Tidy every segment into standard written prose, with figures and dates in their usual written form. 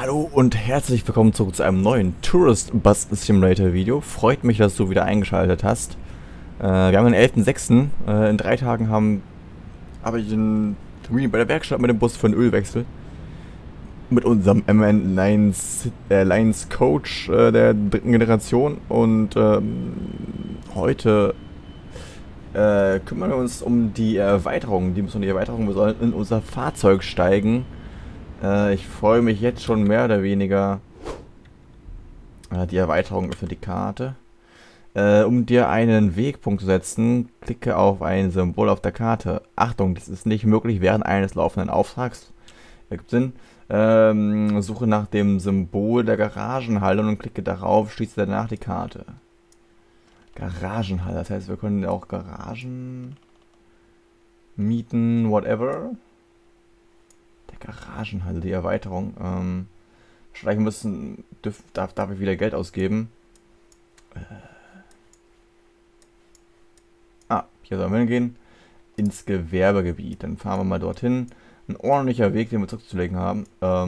Hallo und herzlich willkommen zurück zu einem neuen Tourist Bus Simulator Video. Freut mich, dass du wieder eingeschaltet hast. Wir haben den 11.06. In 3 Tagen habe ich einen Termin bei der Werkstatt mit dem Bus für einen Ölwechsel. Mit unserem MN Lions Coach der 3. Generation. Und heute kümmern wir uns um die Erweiterung. Wir sollen in unser Fahrzeug steigen. Ich freue mich jetzt schon mehr oder weniger. Die Erweiterung öffnet die Karte. Um dir einen Wegpunkt zu setzen, klicke auf ein Symbol auf der Karte. Achtung, das ist nicht möglich während eines laufenden Auftrags. Ergibt Sinn. Suche nach dem Symbol der Garagenhalle und klicke darauf, schließe danach die Karte. Garagenhalle, das heißt, wir können auch Garagen mieten, whatever. Garagenhalle, die Erweiterung. Wahrscheinlich darf ich wieder Geld ausgeben. Hier sollen wir hingehen. Ins Gewerbegebiet. Dann fahren wir mal dorthin. Ein ordentlicher Weg, den wir zurückzulegen haben.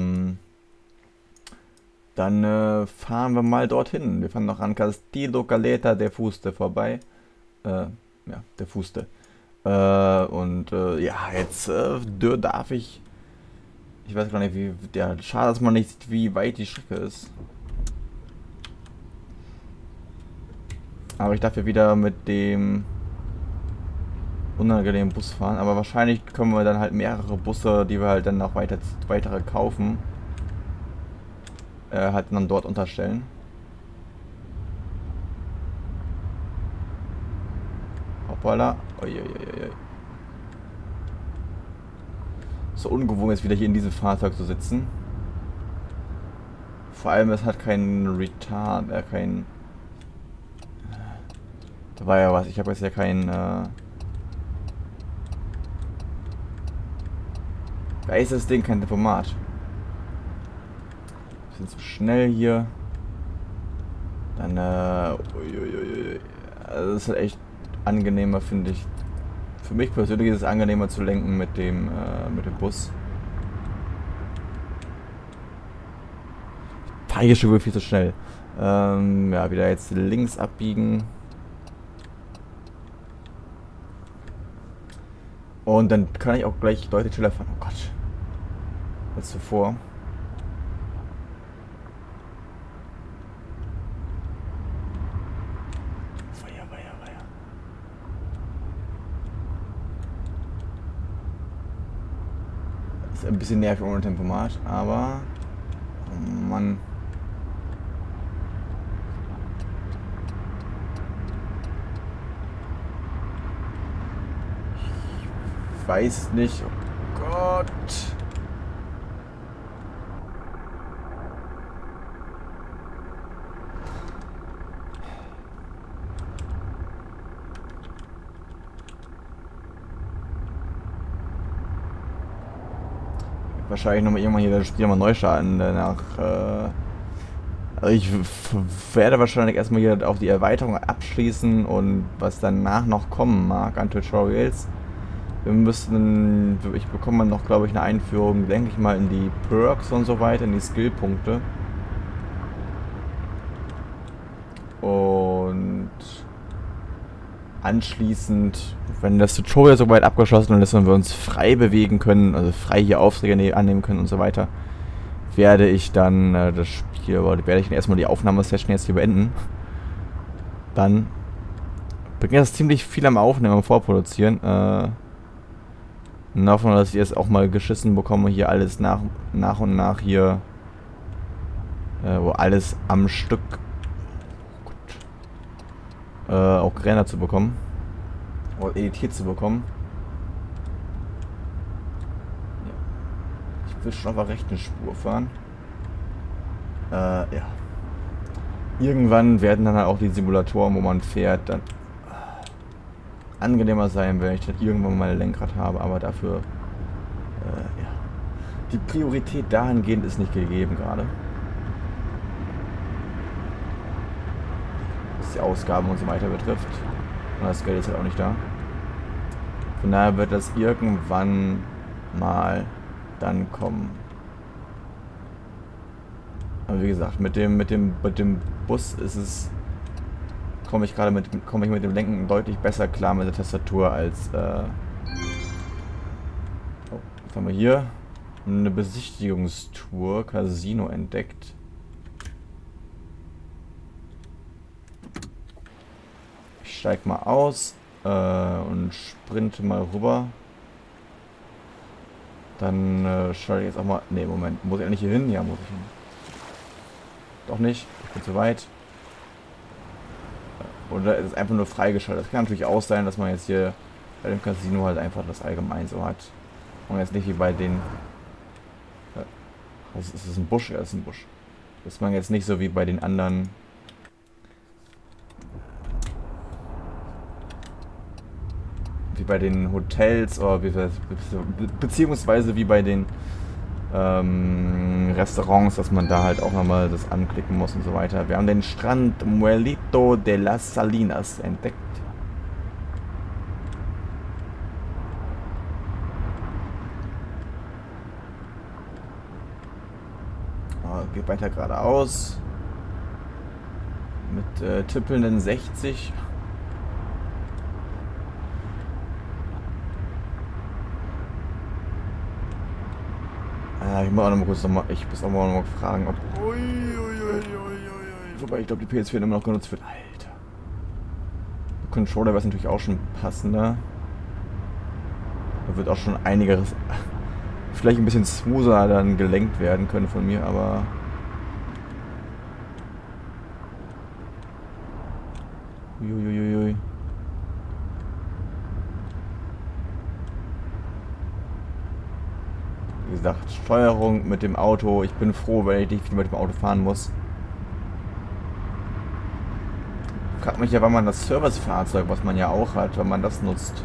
Dann fahren wir mal dorthin. Wir fahren noch an Castillo Caleta de Fuste vorbei. Ja, der Fuste. Ja, jetzt darf ich... Ich weiß gar nicht, schade, dass man nicht sieht, wie weit die Strecke ist. Aber ich darf ja wieder mit dem unangenehmen Bus fahren. Aber wahrscheinlich können wir dann halt mehrere Busse, die wir halt dann noch weitere kaufen, halt dann dort unterstellen. Hoppala. Uiuiui. So ungewohnt ist, wieder hier in diesem Fahrzeug zu sitzen. Vor allem, es hat keinen Retard, da war ja was, ich habe jetzt ja kein, da ist das Ding, kein Tempomat. Wir sind zu schnell hier. Dann, uiuiui. Also das ist halt echt angenehmer, finde ich. Für mich persönlich ist es angenehmer zu lenken mit dem Bus. Ich fahre hier schon wirklich viel zu schnell. Ja, wieder jetzt links abbiegen. Und dann kann ich auch gleich deutlich schneller fahren. Oh Gott. Als zuvor. Ist ein bisschen nervig ohne Tempomat, aber... Oh Mann. Ich weiß nicht. Oh Gott. Wahrscheinlich nochmal irgendwann hier das Spiel mal neu starten. Danach, also ich werde wahrscheinlich erstmal hier auch die Erweiterung abschließen und was danach noch kommen mag an Tutorials. Ich bekomme noch, glaube ich, eine Einführung, denke ich mal, in die Perks und so weiter, in die Skillpunkte. Und anschließend, wenn das Tutorial soweit abgeschlossen ist und wir uns frei bewegen können, also frei hier Aufträge annehmen können und so weiter, werde ich dann erstmal die Aufnahmesession jetzt hier beenden. Dann beginnt das ziemlich viel am Aufnehmen und Vorproduzieren. Und hoffen, dass ich es auch mal geschissen bekomme, hier alles nach und nach hier, wo alles am Stück auch gerendert zu bekommen oder editiert zu bekommen. Ja. Ich will schon auf der rechten Spur fahren. Ja. Irgendwann werden dann halt auch die Simulatoren, wo man fährt, dann angenehmer sein, wenn ich dann irgendwann mal ein Lenkrad habe, aber dafür ja. Die Priorität dahingehend ist nicht gegeben gerade. Die Ausgaben und so weiter betrifft. Und das Geld ist halt auch nicht da. Von daher wird das irgendwann mal dann kommen. Aber wie gesagt, mit dem Bus ist es, komme ich mit dem Lenken deutlich besser klar mit der Tastatur als, oh, was haben wir hier? Eine Besichtigungstour, Casino entdeckt. Ich steig mal aus und sprinte mal rüber. Dann schalte ich jetzt auch mal. Ne, Moment. Muss ich eigentlich hier hin? Ja, muss ich hin. Doch nicht. Ich bin zu weit. Oder ist es einfach nur freigeschaltet? Das kann natürlich auch sein, dass man jetzt hier bei dem Casino halt einfach das allgemein so hat. Und jetzt nicht wie bei den. Was ist das? Ein Busch? Ja, das ist ein Busch. Dass man jetzt nicht so wie bei den anderen. Wie bei den Hotels oder beziehungsweise wie bei den Restaurants, dass man da halt auch nochmal das anklicken muss und so weiter. Wir haben den Strand Muelito de las Salinas entdeckt. Geht weiter geradeaus. Mit tippelnden 60. Ich muss auch noch mal kurz ich muss auch mal fragen, ob. Wobei ich glaube, die PS4 immer noch genutzt wird. Alter. Der Controller wäre natürlich auch schon passender. Da wird auch schon einiges. Vielleicht ein bisschen smoother dann gelenkt werden können von mir, aber. Uiuiui. Wie gesagt, Steuerung mit dem Auto. Ich bin froh, wenn ich nicht viel mit dem Auto fahren muss. Fragt mich ja, wann man das Servicefahrzeug, was man ja auch hat, wenn man das nutzt.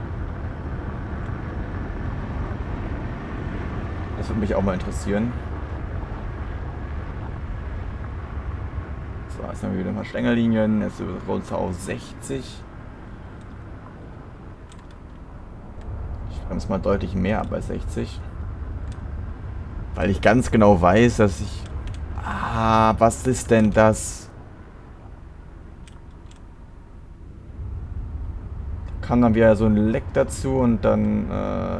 Das würde mich auch mal interessieren. So, jetzt haben wir wieder ein paar Schlängerlinien. Jetzt sind wir runter auf 60. Ich bremse mal deutlich mehr ab als 60. Weil ich ganz genau weiß, dass ich... was ist denn das? Da kam dann wieder so ein Leck dazu und dann, ja.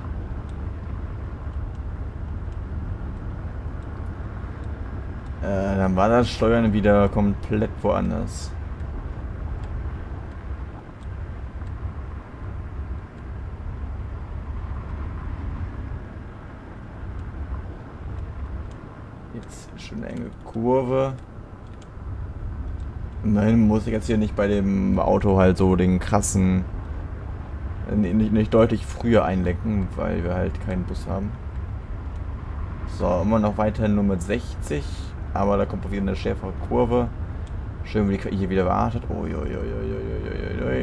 Dann war das Steuern wieder komplett woanders. Jetzt schon eine enge Kurve. Immerhin muss ich jetzt hier nicht bei dem Auto halt so den krassen... nicht deutlich früher einlenken, weil wir halt keinen Bus haben. So, immer noch weiterhin nur mit 60. Aber da kommt wieder eine schärfere Kurve. Schön, wie die KI hier wieder wartet. Uiuiuiuiuiui.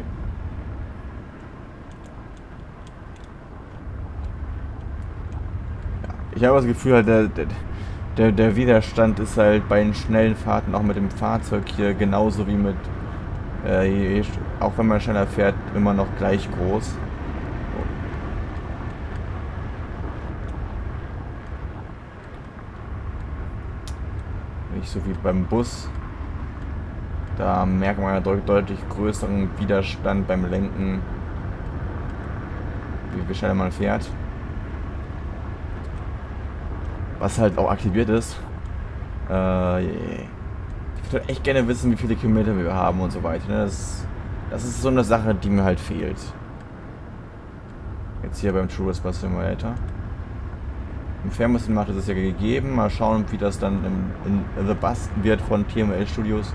Ja, ich habe das Gefühl, halt, der Widerstand ist halt bei den schnellen Fahrten auch mit dem Fahrzeug hier genauso wie mit, auch wenn man schneller fährt, immer noch gleich groß. Nicht so wie beim Bus. Da merkt man ja deutlich größeren Widerstand beim Lenken, wie schneller man fährt. Was halt auch aktiviert ist. Ich würde echt gerne wissen, wie viele Kilometer wir haben und so weiter. Ne? Das ist so eine Sache, die mir halt fehlt. Jetzt hier beim Tourist Bus Simulator. Im Fernbus macht es ja gegeben. Mal schauen, wie das dann in The Bus wird von TML Studios.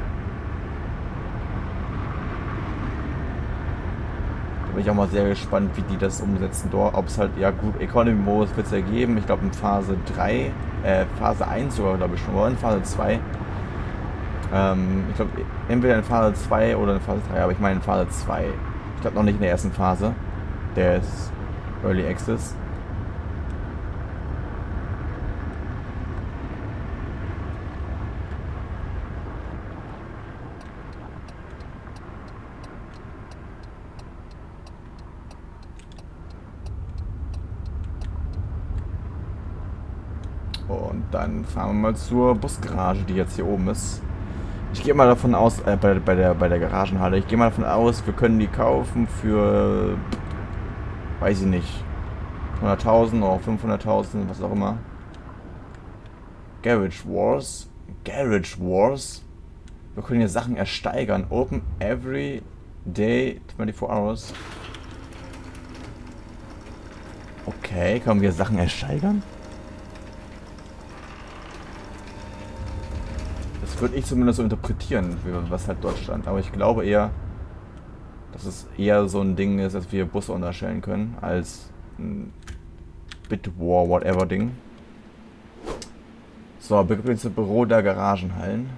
Da bin ich auch mal sehr gespannt, wie die das umsetzen dort. Ob es halt, ja gut, Economy Modus wird es ja geben. Ich glaube in Phase 3, Phase 1 sogar, glaube ich schon, oder in Phase 2. Ich glaube entweder in Phase 2 oder in Phase 3, aber ich meine in Phase 2. Ich glaube noch nicht in der ersten Phase. Der ist Early Access. Und dann fahren wir mal zur Busgarage, die jetzt hier oben ist. Ich gehe mal davon aus, bei der Garagenhalle, ich gehe mal davon aus, wir können die kaufen für, weiß ich nicht, 100.000 oder 500.000, was auch immer. Garage Wars. Garage Wars. Wir können hier Sachen ersteigern. Open every day 24 hours. Okay, können wir Sachen ersteigern? Das würde ich zumindest so interpretieren, was halt dort stand. Aber ich glaube eher, dass es eher so ein Ding ist, dass wir Busse unterstellen können, als ein Bitwar, whatever Ding. So, übrigens das Büro der Garagenhallen.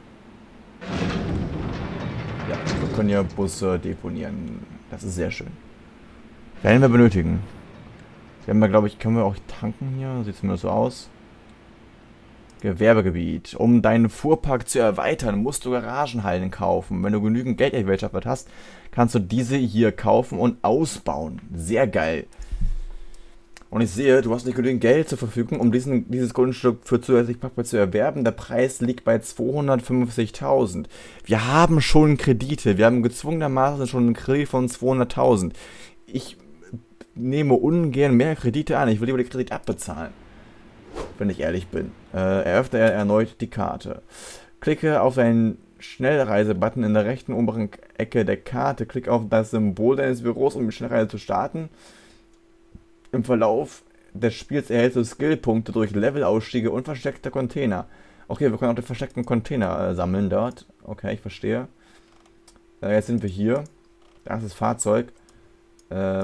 Ja, wir können ja Busse deponieren. Das ist sehr schön. Werden wir benötigen. Wir haben ja, glaube ich, können wir auch tanken hier. Sieht zumindest so aus. Gewerbegebiet. Um deinen Fuhrpark zu erweitern, musst du Garagenhallen kaufen. Wenn du genügend Geld erwirtschaftet hast, kannst du diese hier kaufen und ausbauen. Sehr geil. Und ich sehe, du hast nicht genügend Geld zur Verfügung, um dieses Grundstück für zusätzlich Parkplätze zu erwerben. Der Preis liegt bei 250.000. Wir haben schon Kredite. Wir haben gezwungenermaßen schon einen Kredit von 200.000. Ich nehme ungern mehr Kredite an. Ich will lieber den Kredit abbezahlen, wenn ich ehrlich bin. Eröffne erneut die Karte. Klicke auf deinen Schnellreise-Button in der rechten oberen Ecke der Karte. Klicke auf das Symbol deines Büros, um die Schnellreise zu starten. Im Verlauf des Spiels erhältst du Skillpunkte durch Levelausstiege und versteckte Container. Okay, wir können auch den versteckten Container sammeln dort. Okay, ich verstehe. Jetzt sind wir hier. Da ist das Fahrzeug. Ja.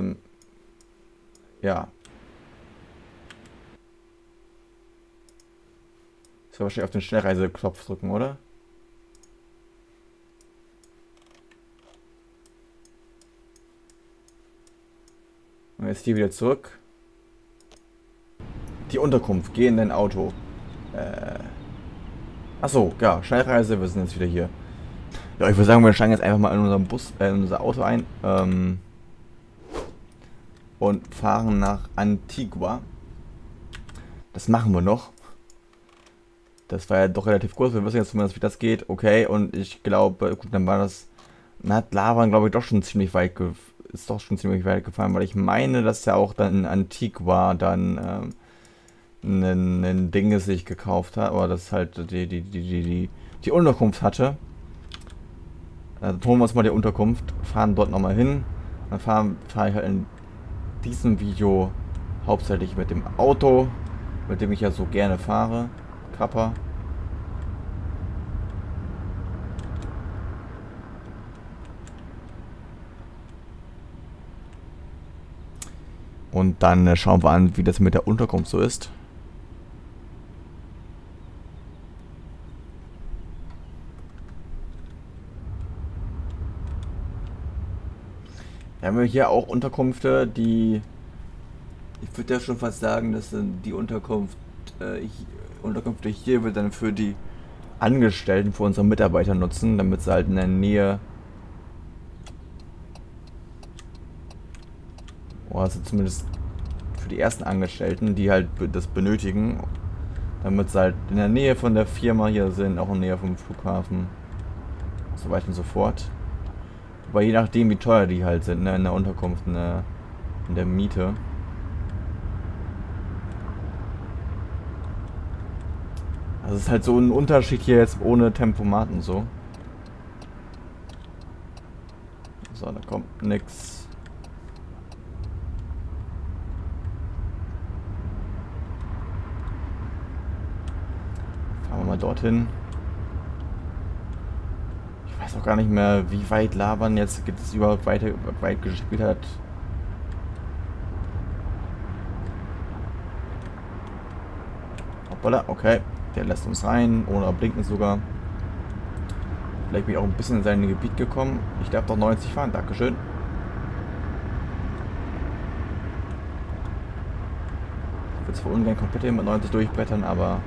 Ich soll wahrscheinlich auf den Schnellreiseknopf drücken, oder? Und jetzt hier wieder zurück. Die Unterkunft. Geh in dein Auto. Achso, ja, Schnellreise. Wir sind jetzt wieder hier. Ja, ich würde sagen, wir steigen jetzt einfach mal in unserem Bus, in unser Auto ein. Und fahren nach Antigua. Das machen wir noch. Das war ja doch relativ kurz. Wir wissen jetzt zumindest, wie das geht. Okay, und ich glaube, gut, dann war das. Dann hat Lavan, glaube ich, doch schon ziemlich weit gefahren, weil ich meine, dass er auch dann in Antigua dann ein Ding sich gekauft hat, oder das halt die Unterkunft hatte. Also holen wir uns mal die Unterkunft, fahren dort nochmal hin. Dann fahre ich halt in diesem Video hauptsächlich mit dem Auto, mit dem ich ja so gerne fahre. Kappa. Und dann schauen wir an, wie das mit der Unterkunft so ist. Wir haben hier auch Unterkünfte, die, ich würde ja schon fast sagen, dass die Unterkünfte hier wird dann für die Angestellten, für unsere Mitarbeiter nutzen, damit sie halt in der Nähe, also zumindest für die ersten Angestellten, die halt das benötigen, damit sie halt in der Nähe von der Firma hier sind, auch in der Nähe vom Flughafen, so weiter und so fort. Aber je nachdem, wie teuer die halt sind, ne, in der Unterkunft, in der Miete. Also es ist halt so ein Unterschied hier jetzt ohne Tempomaten so. So, da kommt nix. Fahren wir mal dorthin. Ich weiß auch gar nicht mehr, wie weit Lavan jetzt überhaupt weit gespielt hat. Hoppala, okay. Der lässt uns rein, ohne blinken sogar. Vielleicht bin ich auch ein bisschen in sein Gebiet gekommen. Ich darf doch 90 fahren, dankeschön. Ich würde zwar ungern komplett hier mit 90 durchbrettern, aber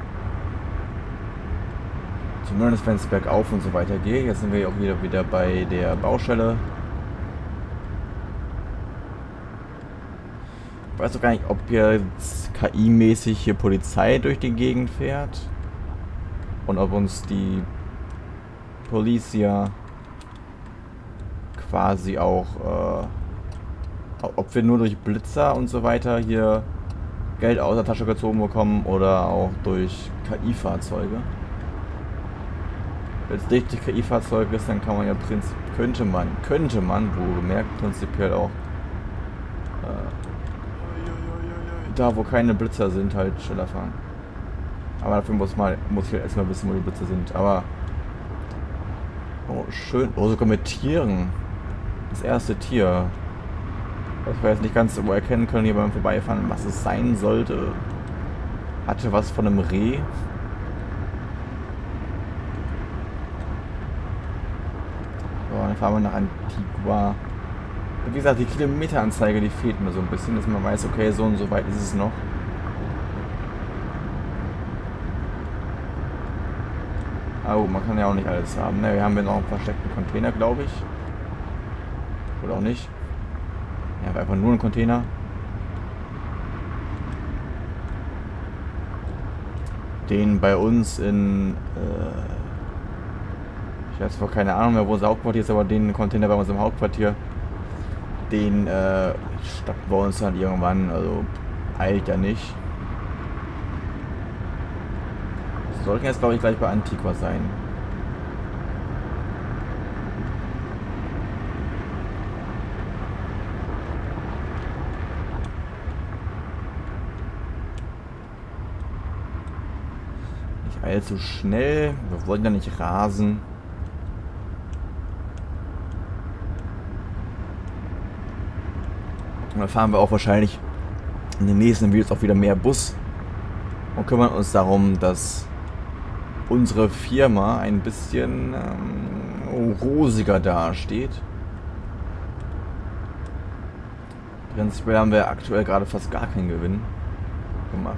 zumindest wenn es bergauf und so weiter geht. Jetzt sind wir auch wieder bei der Baustelle. Ich weiß doch gar nicht, ob jetzt KI-mäßig hier Polizei durch die Gegend fährt. Und ob uns die Polizia quasi auch, ob wir nur durch Blitzer und so weiter hier Geld aus der Tasche gezogen bekommen oder auch durch KI-Fahrzeuge. Wenn es nicht durch KI-Fahrzeuge ist, dann kann man ja könnte man, wo gemerkt, prinzipiell auch da wo keine Blitzer sind, halt schneller fahren. Aber dafür muss ich halt erstmal wissen, wo die Blitzer sind. Aber oh, schön. Oh, sogar mit Tieren. Das erste Tier. Was wir jetzt nicht ganz so erkennen können hier beim Vorbeifahren, was es sein sollte. Hatte was von einem Reh. So, dann fahren wir nach Antigua. Wie gesagt, die Kilometeranzeige, die fehlt mir so ein bisschen, dass man weiß, okay, so und so weit ist es noch. Oh, man kann ja auch nicht alles haben. Ne, wir haben hier noch einen versteckten Container, glaube ich. Oder auch nicht. Ja, einfach nur ein Container. Den bei uns in... ich habe zwar keine Ahnung mehr, wo unser Hauptquartier ist, aber den Container bei uns im Hauptquartier, den starten wir uns dann irgendwann, also eilt ja nicht. Das sollten jetzt, glaube ich, gleich bei Antigua sein. Nicht allzu schnell, wir wollen ja nicht rasen. Und dann fahren wir auch wahrscheinlich in den nächsten Videos auch wieder mehr Bus und kümmern uns darum, dass unsere Firma ein bisschen rosiger dasteht. Prinzipiell haben wir aktuell gerade fast gar keinen Gewinn gemacht.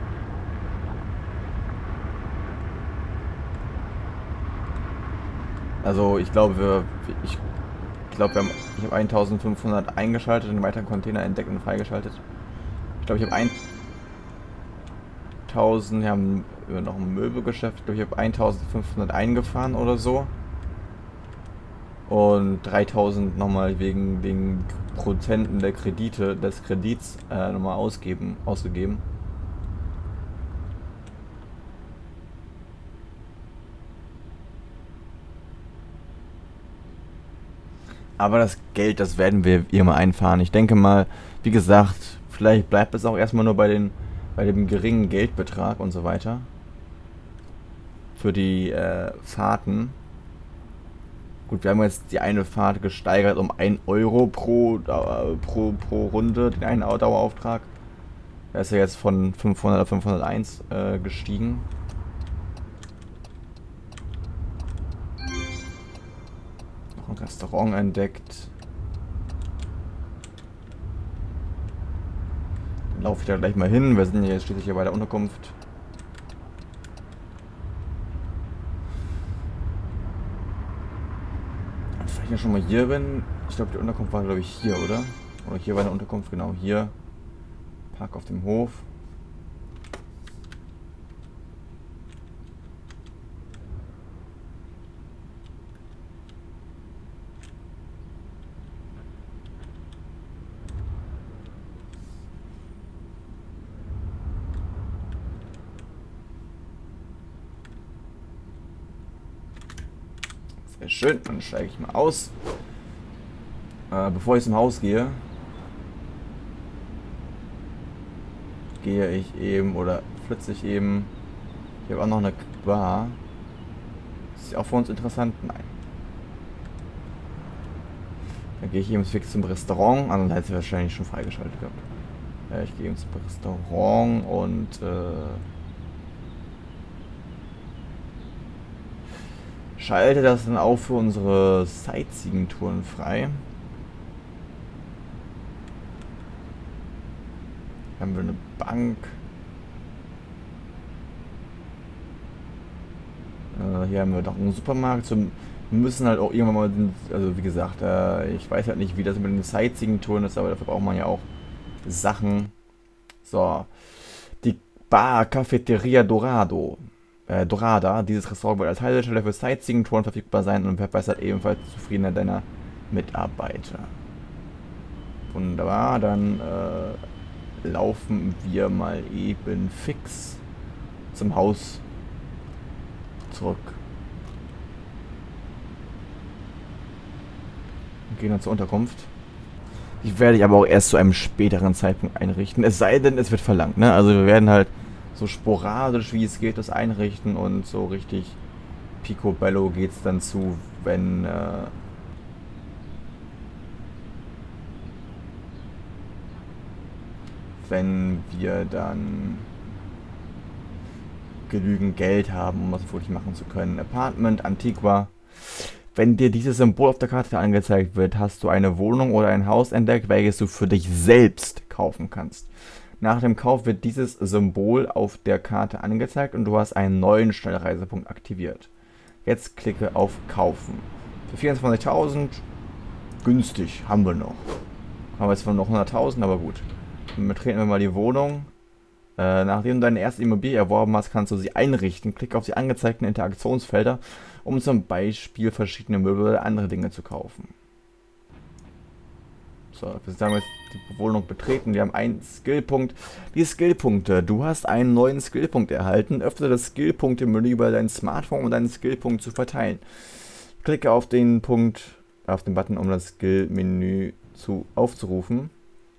Also ich glaube, ich habe 1500 eingeschaltet und einen weiteren Container entdeckt und freigeschaltet. Ich glaube, ich habe 1000, wir haben noch ein Möbelgeschäft, ich glaube, ich habe 1500 eingefahren oder so. Und 3000 nochmal wegen Prozenten des Kredits nochmal ausgegeben. Aber das Geld, das werden wir hier mal einfahren. Ich denke mal, wie gesagt, vielleicht bleibt es auch erstmal nur bei dem geringen Geldbetrag und so weiter. Für die Fahrten. Gut, wir haben jetzt die eine Fahrt gesteigert um 1 Euro pro Runde, den einen Dauerauftrag. Der ist ja jetzt von 500 auf 501 gestiegen. Noch ein Restaurant entdeckt. Dann laufe ich da gleich mal hin. Wir sind ja jetzt schließlich hier bei der Unterkunft. Wenn ich ja schon mal hier bin. Ich glaube, die Unterkunft war, glaube ich, hier, oder? Oder hier war eine Unterkunft, genau hier. Park auf dem Hof. Sehr schön, dann steige ich mal aus. Bevor ich zum Haus gehe, flitze ich eben. Ich habe auch noch eine Bar. Ist ja auch für uns interessant? Nein. Dann gehe ich eben fix zum Restaurant. Ansonsten hätte sie wahrscheinlich schon freigeschaltet gehabt. Ich gehe eben zum Restaurant und schalte das dann auch für unsere Sightseeing-Touren frei. Hier haben wir eine Bank. Hier haben wir doch einen Supermarkt. Wir müssen halt auch irgendwann mal, also wie gesagt, ich weiß halt nicht, wie das mit den Sightseeing-Touren ist, aber dafür braucht man ja auch Sachen. So. Die Bar Cafeteria Dorado. Dorada. Dieses Restaurant wird als Haltestelle für Sightseeing-Touren verfügbar sein und verbessert ebenfalls die Zufriedenheit deiner Mitarbeiter. Wunderbar, dann laufen wir mal eben fix zum Haus zurück. Und gehen dann zur Unterkunft. Die werde ich aber auch erst zu einem späteren Zeitpunkt einrichten. Es sei denn, es wird verlangt, ne? Also wir werden halt so sporadisch, wie es geht, das einrichten und so richtig picobello geht es dann zu, wenn wir dann genügend Geld haben, um das wirklich machen zu können. Apartment Antigua. Wenn dir dieses Symbol auf der Karte angezeigt wird, hast du eine Wohnung oder ein Haus entdeckt, welches du für dich selbst kaufen kannst. Nach dem Kauf wird dieses Symbol auf der Karte angezeigt und du hast einen neuen Schnellreisepunkt aktiviert. Jetzt klicke auf Kaufen. Für 24.000 günstig haben wir noch. Haben wir jetzt noch 100.000, aber gut. Dann betreten wir mal die Wohnung. Nachdem du deine erste Immobilie erworben hast, kannst du sie einrichten. Klicke auf die angezeigten Interaktionsfelder, um zum Beispiel verschiedene Möbel oder andere Dinge zu kaufen. So, wir haben jetzt die Wohnung betreten. Wir haben einen Skillpunkt. Die Skillpunkte. Du hast einen neuen Skillpunkt erhalten. Öffne das Skillpunkte-Menü über dein Smartphone, um deinen Skillpunkt zu verteilen. Klicke auf den Punkt, auf den Button, um das Skill-Menü aufzurufen.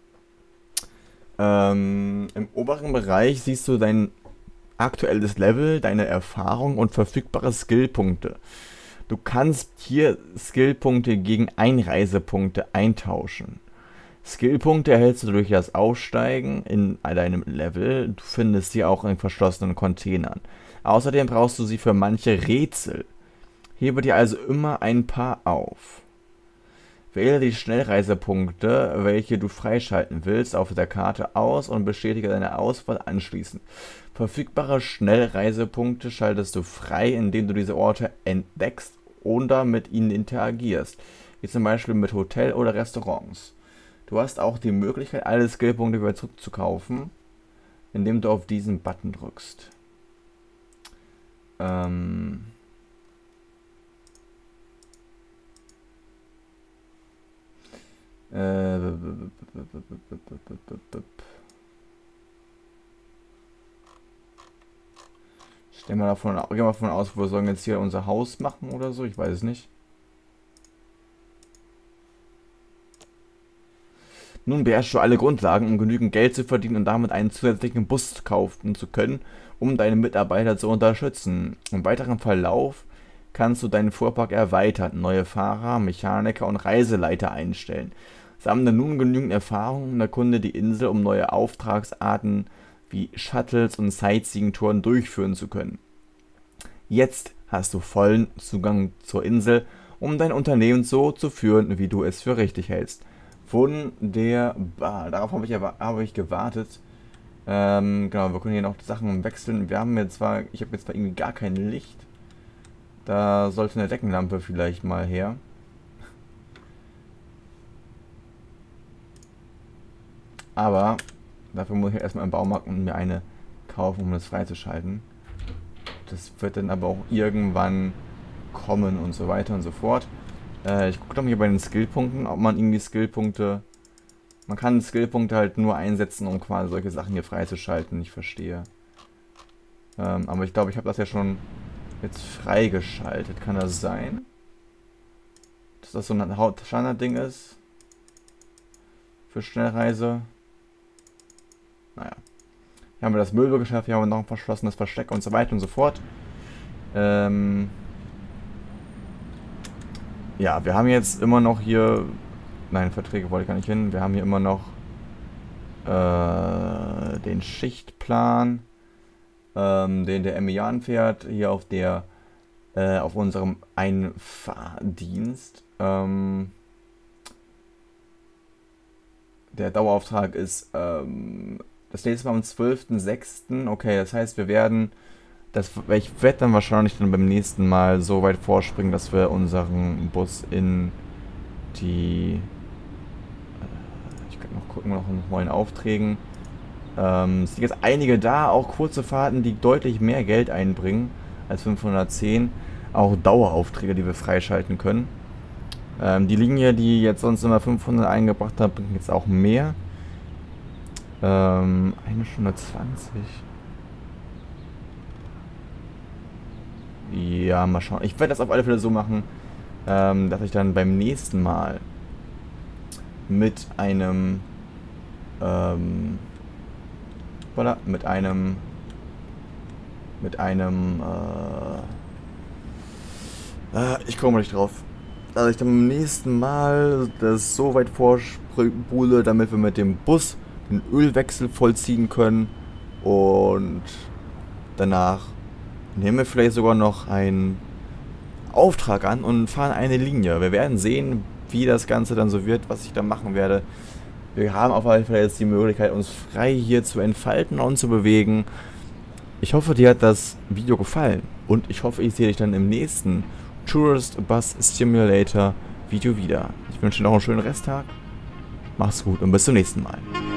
Im oberen Bereich siehst du dein aktuelles Level, deine Erfahrung und verfügbare Skillpunkte. Du kannst hier Skillpunkte gegen Einreisepunkte eintauschen. Skillpunkte erhältst du durch das Aufsteigen in deinem Level. Du findest sie auch in verschlossenen Containern. Außerdem brauchst du sie für manche Rätsel. Hebe dir also immer ein paar auf. Wähle die Schnellreisepunkte, welche du freischalten willst, auf der Karte aus und bestätige deine Auswahl anschließend. Verfügbare Schnellreisepunkte schaltest du frei, indem du diese Orte entdeckst oder mit ihnen interagierst, wie zum Beispiel mit Hotel oder Restaurants. Du hast auch die Möglichkeit, alle Skillpunkte wieder zurückzukaufen, indem du auf diesen Button drückst. Gehen wir davon aus, wir sollen jetzt hier unser Haus machen oder so, ich weiß es nicht. Nun beherrschst du alle Grundlagen, um genügend Geld zu verdienen und damit einen zusätzlichen Bus kaufen zu können, um deine Mitarbeiter zu unterstützen. Im weiteren Verlauf kannst du deinen Fuhrpark erweitern, neue Fahrer, Mechaniker und Reiseleiter einstellen. Sammle nun genügend Erfahrung und erkunde die Insel, um neue Auftragsarten wie Shuttles und Sightseeing-Touren durchführen zu können. Jetzt hast du vollen Zugang zur Insel, um dein Unternehmen so zu führen, wie du es für richtig hältst. Wunderbar. Darauf habe ich gewartet. Genau, wir können hier noch Sachen wechseln. Ich habe jetzt zwar irgendwie gar kein Licht. Da sollte eine Deckenlampe vielleicht mal her. Aber dafür muss ich erstmal im Baumarkt und mir eine kaufen, um das freizuschalten. Das wird dann aber auch irgendwann kommen und so weiter und so fort. Ich gucke doch mal hier bei den Skillpunkten, ob man irgendwie Skillpunkte... Man kann Skillpunkte halt nur einsetzen, um quasi solche Sachen hier freizuschalten. Ich verstehe. Aber ich glaube, ich habe das ja schon jetzt freigeschaltet. Kann das sein? Dass das so ein Standardding ist? Für Schnellreise? Naja. Hier haben wir das Möbelgeschäft, hier haben wir noch ein verschlossenes Versteck und so weiter und so fort. Ja, wir haben jetzt immer noch hier... Nein, Verträge wollte ich gar nicht hin. Wir haben hier immer noch den Schichtplan, den der Emian fährt, hier auf unserem Einfahrdienst. Der Dauerauftrag ist das nächste Mal am 12.06. Okay, das heißt, ich werde dann wahrscheinlich beim nächsten Mal so weit vorspringen, dass wir unseren Bus in die... ich kann noch gucken wir noch nach neuen Aufträgen. Es sind jetzt einige da, auch kurze Fahrten, die deutlich mehr Geld einbringen als 510. Auch Daueraufträge, die wir freischalten können. Die Linie, die jetzt sonst immer 500 eingebracht hat, bringt jetzt auch mehr. 1 Stunde 20. Ja, mal schauen. Ich werde das auf alle Fälle so machen, dass ich dann beim nächsten Mal mit einem voilà, ich komme nicht drauf. Dass ich dann beim nächsten Mal das so weit vorspule, damit wir mit dem Bus den Ölwechsel vollziehen können. Und danach nehmen wir vielleicht sogar noch einen Auftrag an und fahren eine Linie. Wir werden sehen, wie das Ganze dann so wird, was ich dann machen werde. Wir haben auf jeden Fall jetzt die Möglichkeit, uns frei hier zu entfalten und zu bewegen. Ich hoffe, dir hat das Video gefallen und ich hoffe, ich sehe dich dann im nächsten Tourist Bus Simulator Video wieder. Ich wünsche dir noch einen schönen Resttag. Mach's gut und bis zum nächsten Mal.